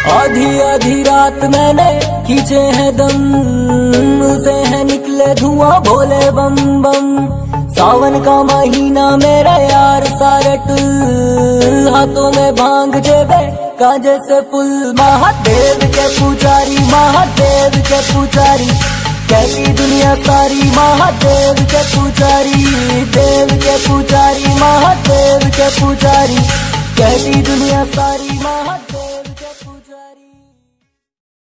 आधी आधी रात मैंने खींचे हैं दम, उसे है निकले धुआं भोले बम बम। सावन का महीना मेरा यार सारे टुल, हाथों में भांग जेबे कांजे से फुल। महादेव के पुजारी, महादेव के पुजारी, कहती दुनिया सारी महादेव के पुजारी। देव के पुजारी, महादेव के पुजारी, कहती दुनिया सारी महादेव।